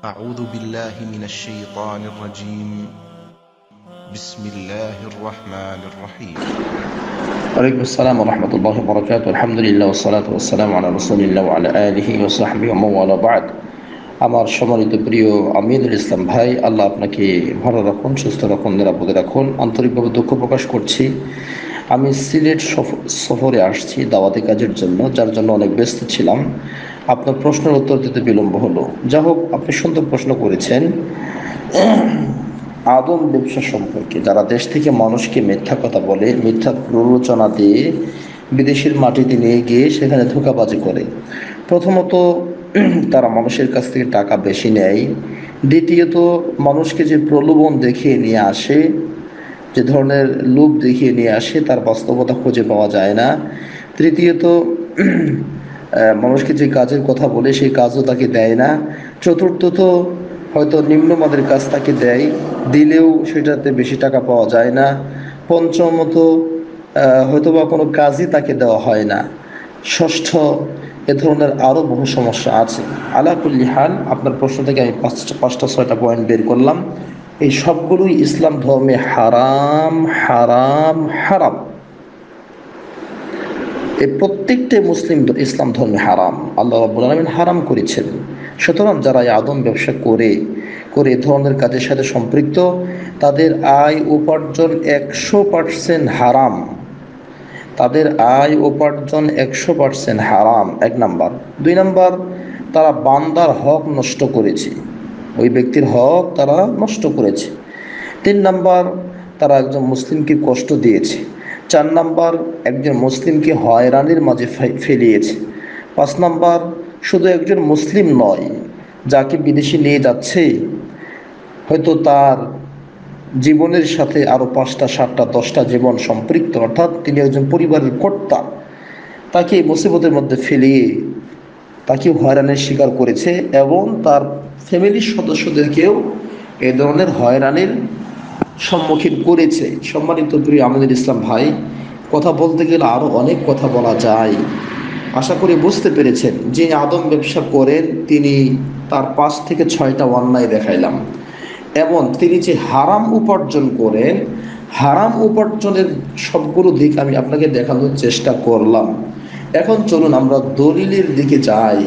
أعوذ بالله من الشيطان الرجيم. بسم الله الرحمن الرحيم. ওয়ালাইকুম আসসালাম ওয়া রাহমাতুল্লাহি ওয়া বারাকাতুহু। আলহামদুলিল্লাহ ওয়াসসালাতু ওয়াসসালামু আলা রাসূলিল্লাহ ওয়া আলা আলিহি ওয়া সাহবিহি ওয়া মান ওয়ালা বা'দ। আমার সম্মানিত প্রিয় আমিনুল ইসলাম ভাই, আল্লাহ আপনাকে ভালো রাখুন, সুস্থ রাখুন, নিরাপদে রাখুন। আন্তরিকভাবে দুঃখ প্রকাশ করছি, আমি সিলেট সফরে আসছি দাওয়াতি কাজের জন্য, যার জন্য অনেক ব্যস্ত ছিলাম। আপনার প্রশ্নের উত্তর দিতে বিলম্ব হলো। যা হোক, আপনি সুন্দর প্রশ্ন করেছেন। আদম ব্যবসা সম্পর্কে যারা দেশ থেকে মানুষকে মিথ্যা কথা বলে, মিথ্যা প্ররোচনা দিয়ে বিদেশের মাটিতে নিয়ে গিয়ে সেখানে ধোঁকাবাজি করে, প্রথমত তারা মানুষের কাছ থেকে টাকা বেশি নেয়। দ্বিতীয়ত, মানুষকে যে প্রলোভন দেখিয়ে নিয়ে আসে, যে ধরনের লোভ দেখিয়ে নিয়ে আসে, তার বাস্তবতা খুঁজে পাওয়া যায় না। তৃতীয়ত, মানুষকে যে কাজের কথা বলে সেই কাজও তাকে দেয় না। চতুর্থত, হয়তো নিম্নমানের কাজ তাকে দেয়, দিলেও সেটাতে বেশি টাকা পাওয়া যায় না। পঞ্চমত, হয়তোবা কোনো কাজই তাকে দেওয়া হয় না। ষষ্ঠ, এ ধরনের আরও বহু সমস্যা আছে। আলা কুল্লি হাল, আপনার প্রশ্ন থেকে আমি পাঁচটা ছয়টা পয়েন্ট বের করলাম। এই সবগুলোই ইসলাম ধর্মে হারাম হারাম হারাম। এই প্রত্যেকটি ইসলাম ধর্মে হারাম, আল্লাহ রাব্বুল আলামিন হারাম করেছেন। সুতরাং যারা এই আদম ব্যবসা করে এ ধরনের কাজের সাথে সম্পৃক্ত, তাদের আয় উপার্জন 100% হারাম। তাদের আয় উপার্জন 100% হারাম, এক নাম্বার। দুই নাম্বার, তারা বান্দার হক নষ্ট করেছে, ওই ব্যক্তির হক তারা নষ্ট করেছে। তিন নাম্বার, তারা একজন মুসলিমকে কষ্ট দিয়েছে। চার নাম্বার, একজন মুসলিমকে হয়রানির মাঝে ফেলিয়েছে। পাঁচ নাম্বার, শুধু একজন মুসলিম নয়, যাকে বিদেশে নিয়ে যাচ্ছে হয়তো তার জীবনের সাথে আরও 5টা 7টা 10টা জীবন সম্পৃক্ত, অর্থাৎ তিনি একজন পরিবারের কর্তা, তাকে মুসিবতের মধ্যে ফেলিয়ে তাকে হয়রানির শিকার করেছে এবং তার ফ্যামিলির সদস্যদেরকেও এ ধরনের হয়রানির সম্মুখীন করেছে। সম্মানিত প্রিয় আমিনুল ইসলাম ভাই, কথা বলতে গেলে আরও অনেক কথা বলা যায়। আশা করি বুঝতে পেরেছেন। যে আদম ব্যবসা করেন তিনি, তার 5 থেকে 6টা অন্যায় দেখাইলাম, এবং তিনি যে হারাম উপার্জন করেন, হারাম উপার্জনের সবগুলো দিক আমি আপনাকে দেখানোর চেষ্টা করলাম। এখন চলুন আমরা দলিলের দিকে যাই।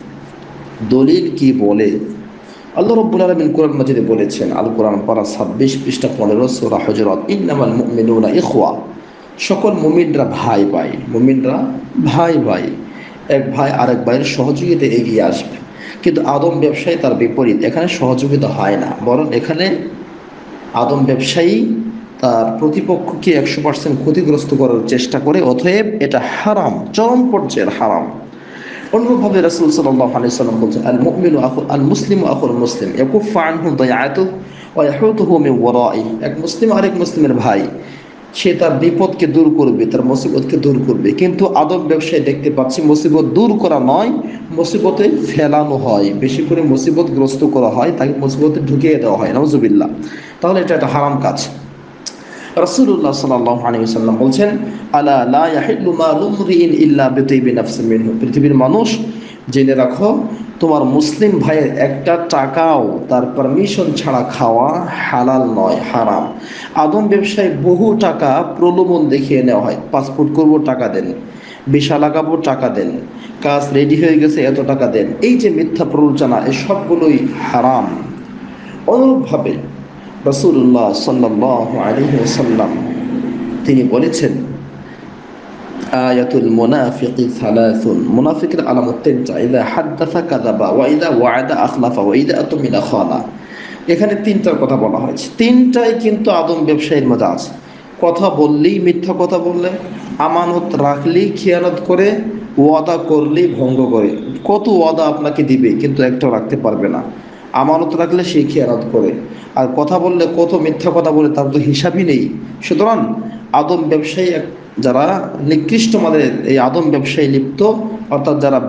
দলিল কি বলে? আল্লাহ রাব্বুল আলামিন কোরআন মাজিদে বলেছেন, আল কোরআন পারা 26 পৃষ্ঠা 15 সূরা হুজুরাত, ইন্নামাল মুমিনুনা ইখওয়া, সকল মুমিনরা ভাই ভাই। মুমিনরা ভাই ভাই, এক ভাই আরেক ভাইয়ের সহযোগিতা এগিয়ে আসবে। কিন্তু আদম ব্যবসায়ী তার বিপরীত, এখানে সহযোগিতা হয় না, বরং এখানে আদম ব্যবসায়ী তার প্রতিপক্ষকে 100% ক্ষতিগ্রস্ত করার চেষ্টা করে। অতএব এটা হারাম, চরম পর্যায়ের হারাম। অন্যভাবে রাসূল সাল্লাল্লাহু আলাইহি ওয়াসাল্লাম বলেছেন, আল মুসলিমু আখুল মুসলিম ইয়াকুফু আনহু দায়াতুহু ওয়া ইয়াহুতুহু মিন ওয়ারাই। এক মুসলিম আরেক মুসলিমের ভাই, সে তার বিপদকে দূর করবে, তার মুসিবতকে দূর করবে। কিন্তু আদম ব্যবসায় দেখতে পাচ্ছি মুসিবত দূর করা নয়, মুসিবতে ফেলানো হয়, বেশি করে মুসিবতগ্রস্ত করা হয়, তাকে মুসিবতে ঢুকিয়ে দেওয়া হয়, নাউজুবিল্লাহ। তাহলে এটা একটা হারাম কাজ। রাসূলুল্লাহ সাল্লাল্লাহু আলাইহি ওয়াসাল্লাম বলছেন, আলা লা ইয়াহিল্লু মালু মুরইন ইল্লা বিতাইবি নাফসিন মিনহু। পৃথিবীর মানুষ, জেনে রাখো, তোমার মুসলিম ভাইয়ের একটা টাকাও তার পারমিশন ছাড়া খাওয়া হালাল নয়, হারাম। আদম ব্যবসায় বহু টাকা প্রলোভন দেখিয়ে নেওয়া হয়। পাসপোর্ট করব, টাকা দেন। ভিসা লাগাবো, টাকা দেন। কাজ রেডি হয়ে গেছে, এত টাকা দেন। এই যে মিথ্যা প্ররোচনা, এই সবগুলোই হারাম। অনুরূপভাবে রাসূলুল্লাহ সাল্লাল্লাহু আলাইহি ওয়াসাল্লাম তিনি বলেছেন, আয়াতুল মুনাফিকি সালাসুন, মুনাফিকের আলামত তিনটা, ইযা হাদাসা কাযাবা ওয়া ইযা ওয়া'আদা আখলাফা ওয়া ইযা আতুমিনা খানা। এখানে তিনটার কথা বলা হয়েছে, তিনটাই কিন্তু আদম ব্যবসায়ীর মধ্যে আছে। কথা বললেই মিথ্যা কথা বললে, আমানত রাখলেই খেয়ানত করে, ওয়াদা করলেই ভঙ্গ করে। কত ওয়াদা আপনাকে দিবে কিন্তু একটাও রাখতে পারবে না। আমানত রাখলে সেই খেয়ানত করে, আর কথা বললে কত মিথ্যা কথা বলে, তার তো হিসাবই নেই। সুতরাং আদম ব্যবসায়ী, যারা নিকৃষ্ট মানের এই আদম ব্যবসায়ী লিপ্ত, অর্থাৎ যারা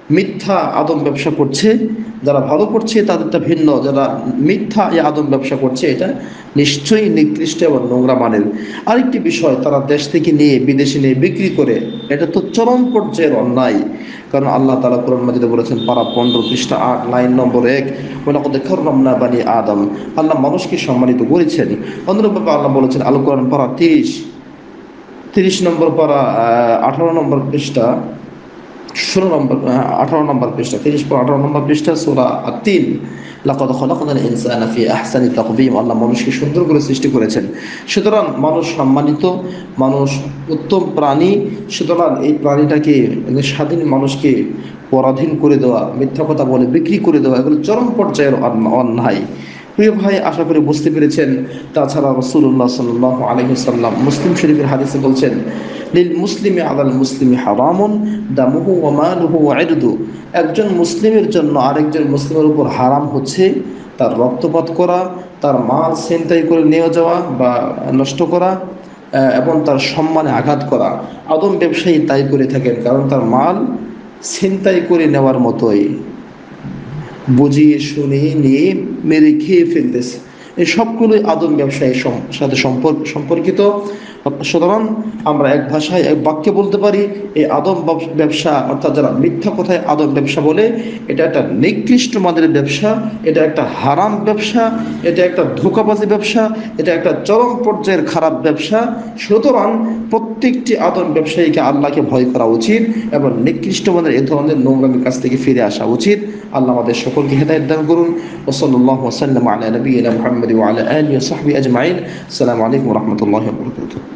মিথ্যা আদম ব্যবসা করছে, যারা ভালো করছে তাদেরটা ভিন্ন, যারা মিথ্যা এই আদম ব্যবসা করছে এটা নিশ্চয়ই নিকৃষ্ট এবং নোংরা মানের। আরেকটি বিষয়, তারা দেশ থেকে নিয়ে বিদেশে নিয়ে বিক্রি করে, এটা তো চরম পর্যায়ের অন্যায়। কারণ আল্লাহ তাআলা কোরআন মাজিদে বলেছেন, পারা 15 পৃষ্ঠা 8 লাইন নম্বর 1, ওয়ালাকাদ কাররামনা বানি আদম, আল্লাহ মানুষকে সম্মানিত করেছেন। অনুরূপভাবে আল্লাহ বলেছেন আল কোরআন পারা 30 নম্বর পারা 18 নম্বর পৃষ্ঠা 16 নম্বর 18 নম্বর পৃষ্ঠা 30-18 নম্বর পৃষ্ঠা সূরা আত-তিন, লাকাদ খালাকনাল ইনসানা ফি আহসানি তাকওয়িম, আল্লাহ মানুষকে সুন্দর করে সৃষ্টি করেছেন। সুতরাং মানুষ সম্মানিত, মানুষ উত্তম প্রাণী। সুতরাং এই প্রাণীটাকে, স্বাধীন মানুষকে পরাধীন করে দেওয়া, মিথ্যা কথা বলে বিক্রি করে দেওয়া, এগুলো চরম পর্যায়ের অন্যায়। প্রিয় ভাই, আশা করি বুঝতে পেরেছেন। তাছাড়া রাসূলুল্লাহ সাল্লাল্লাহু আলাইহি ওয়াসাল্লাম মুসলিম শরীফের হাদিসে বলছেন, লিল মুসলিমি আলাল মুসলিমি হারামুন দামুহু ওয়া মালুহু ওয়া ইরদু, একজন মুসলিমের জন্য আরেকজন মুসলিমের উপর হারাম হচ্ছে তার রক্তপাত করা, তার মাল ছিনতাই করে নিয়ে যাওয়া বা নষ্ট করা, এবং তার সম্মানে আঘাত করা। আদম ব্যবসায়ী তাই করে থাকেন, কারণ তার মাল ছিনতাই করে নেওয়ার মতোই, বুঝিয়ে শুনিয়ে নিয়ে মেরে খেয়ে ফেলতেছে। এই সবগুলোই আদম ব্যবসায়ীর সাথে সম্পর্কিত। সুতরাং আমরা এক ভাষায় এক বাক্যে বলতে পারি, এই আদম ব্যবসা, অর্থাৎ যারা মিথ্যা কথায় আদম ব্যবসা বলে, এটা একটা নিকৃষ্ট মানের ব্যবসা, এটা একটা হারাম ব্যবসা, এটা একটা ধোঁকাবাজি ব্যবসা, এটা একটা চরম পর্যায়ের খারাপ ব্যবসা। সুতরাং প্রত্যেকটি আদম ব্যবসায়ীকে আল্লাহকে ভয় করা উচিত এবং নিকৃষ্ট মানের এ ধরনের নোংরামির কাছ থেকে ফিরে আসা উচিত। আল্লাহ আমাদের সকলকে হেদায়েত দান করুন। ওয়া সাল্লাল্লাহু ওয়া সাল্লাম আলা নবিয়িনা মুহাম্মাদ ওয়া আলা আলিহি ওয়া সাহবিহি আজমাইন। আসসালামু আলাইকুম ওয়া রাহমাতুল্লাহি ওয়া বারাকাতুহু।